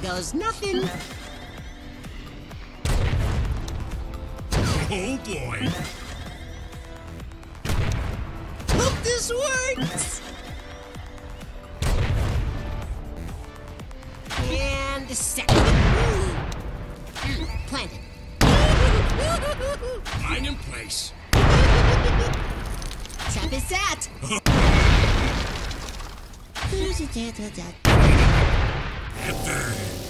goes nothing. Oh boy! Hope this works! And the second. Planted. Mine in place. Trap is set. Ever.